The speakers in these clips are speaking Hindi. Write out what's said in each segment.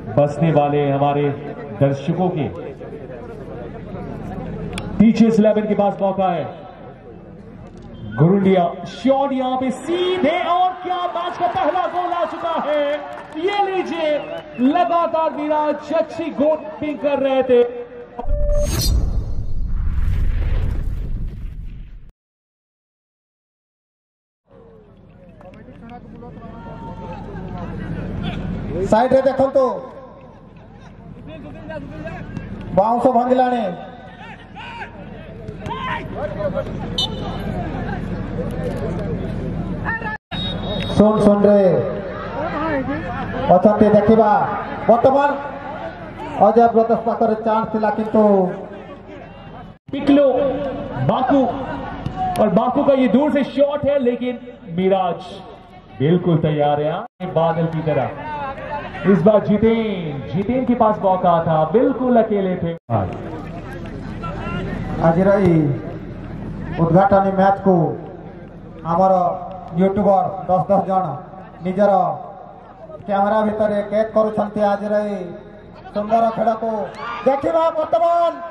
बसने वाले हमारे दर्शकों के टीचर्स 11 के पास मौका है। गुरुंडिया शॉट यहां पे सीधे, और क्या मैच का पहला गोल आ चुका है। ये लीजिए, लगातार विराज अच्छी गोल कर रहे थे। साइड रे देखो तो बाउंस भांगिलाने सुन रे अच्छा देखा बर्तमान अजय ब्रदर्स पाखर चांस थिला किंतु पिकलो बाकू, और बाकू का ये दूर से शॉट है, लेकिन मिराज बिल्कुल तैयार है बादल की तरह। इस बार जितेन के पास मौका था, बिल्कुल अकेले थे। आज उद्घाटन मैच को आमर यूट्यूबर 10-10 जन निजर कैमेरा भितर कैद करुछंती। आज सुंदर खेल को देखा बर्तमान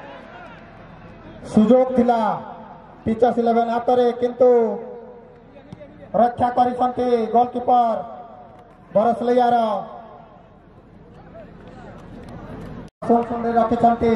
सुजोग थिला टीचर्स 11 हाथ में, किंतु रक्षा करिसंती गोलकीपर बरसलियार रखिछंती।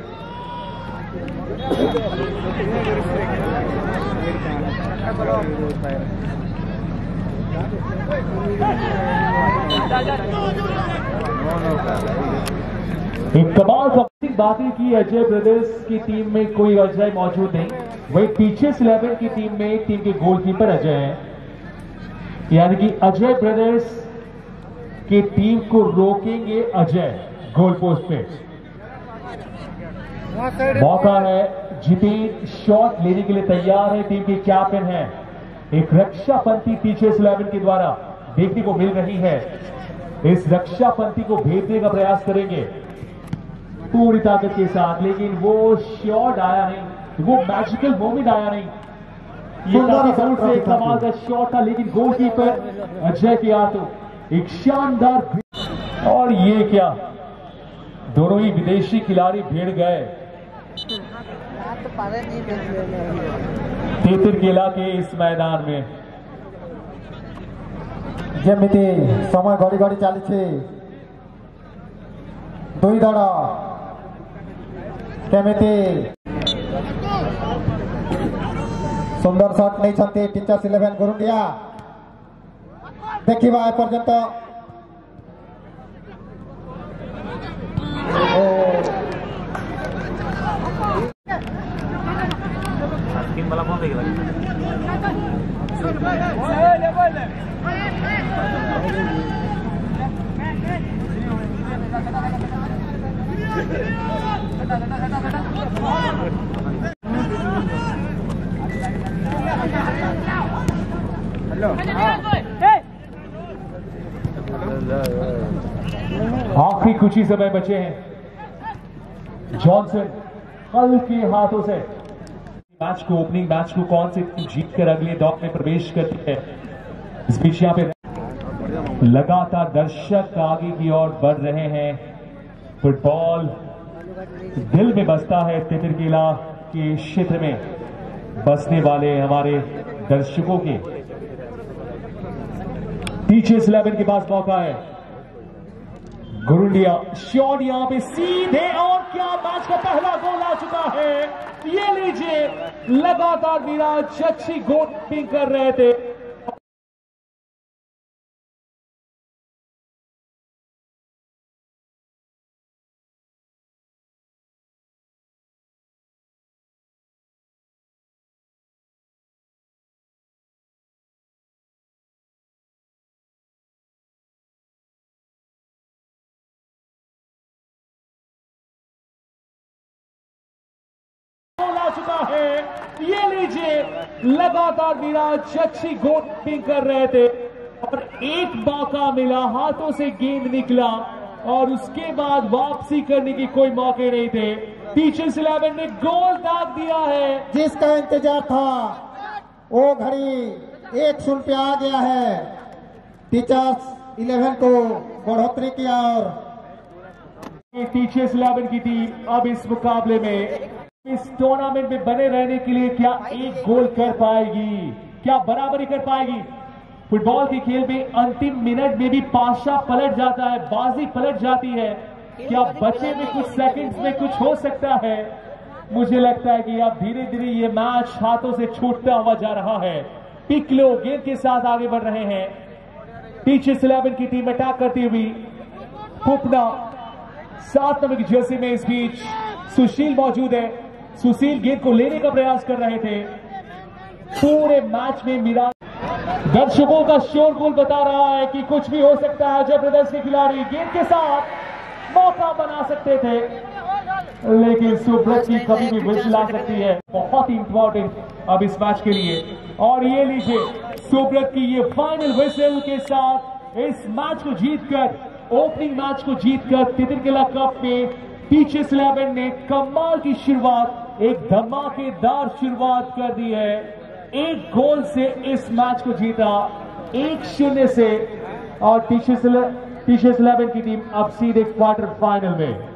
एक कमाल बातें की अजय ब्रदर्स की टीम में कोई अजय मौजूद नहीं, वही टीचर्स 11 की टीम में टीम के गोलकीपर अजय हैं। यानी कि अजय ब्रदर्स की टीम को रोकेंगे अजय गोल पोस्ट पे। मौका है, जितेन शॉट लेने के लिए तैयार है, टीम के कैप्टन है। एक रक्षापंथी टीचर्स 11 के द्वारा देखने को मिल रही है। इस रक्षापंथी को भेजने का प्रयास करेंगे पूरी ताकत के साथ, लेकिन वो शॉट आया नहीं, वो मैजिकल मोमेंट आया नहीं। ये काफी दूर से एक कमाल का शॉट था, लेकिन गोलकीपर अजय के हाथों एक शानदार। और ये क्या, दोनों ही विदेशी खिलाड़ी भिड़ गए तेतरकेला के इस मैदान में। जमिति समय घड़ी घड़ी चली दुई दल केमिति सुंदर शॉट नहीं टीचर्स 11 गुरुंडिया। देखा एपर्यंत आखिरी कुछ ही समय बचे हैं। जॉनसन हल्के हाथों से मैच को, ओपनिंग मैच को कौन से जीत कर अगले दौर में प्रवेश करती है। इस बीच यहाँ पे लगातार दर्शक आगे की ओर बढ़ रहे हैं। फुटबॉल दिल में बसता है। तेतरकेला के क्षेत्र में बसने वाले हमारे दर्शकों के टीचर्स 11 के पास मौका है। गुरुंडिया शॉट यहां पे सीधे, और क्या मैच का पहला गोल आ चुका है। ये लीजिए, लगातार विराज अच्छी गोल कर रहे थे। चुका है। ये लीजिए, लगातार विराज अच्छी गोल कर रहे थे, और एक मौका मिला, हाथों से गेंद निकला, और उसके बाद वापसी करने की कोई मौके नहीं थे। टीचर्स 11 ने गोल दाग दिया है। जिसका इंतजार था वो घड़ी 1-0 पे आ गया है। टीचर्स 11 को बढ़ोतरी किया और टीचर्स 11 की टीम अब इस मुकाबले में, इस टूर्नामेंट में बने रहने के लिए क्या एक गोल कर पाएगी, क्या बराबरी कर पाएगी? फुटबॉल के खेल में अंतिम मिनट में भी पाशा पलट जाता है, बाजी पलट जाती है। क्या बचे में कुछ सेकंड्स में कुछ हो सकता है? मुझे लगता है कि अब धीरे धीरे ये मैच हाथों से छूटता हुआ जा रहा है। पिकलो गेंद के साथ आगे बढ़ रहे हैं। टीचर्स 11 की टीम अटैक करती हुई, पुपना 7 नंबर की जर्सी में इस बीच सुशील मौजूद है। सुशील गेंद को लेने का प्रयास कर रहे थे। पूरे मैच में मिराज दर्शकों का शोरगुल बता रहा है कि कुछ भी हो सकता है। जबरदस्ती खिलाड़ी गेंद के साथ मौका बना सकते थे, लेकिन सुब्रत की कभी भी विजिल आ सकती है। बहुत ही इंपॉर्टेंट अब इस मैच के लिए। और ये लीजिए सुब्रत की ये फाइनल विजिल के साथ इस मैच को जीतकर, ओपनिंग मैच को जीतकर तितिरकेला कप में टीचर्स 11 ने कमाल की शुरुआत, एक धमाकेदार शुरुआत कर दी है। एक गोल से इस मैच को जीता 1-0 से, और टीचर्स 11 की टीम अब सीधे क्वार्टर फाइनल में।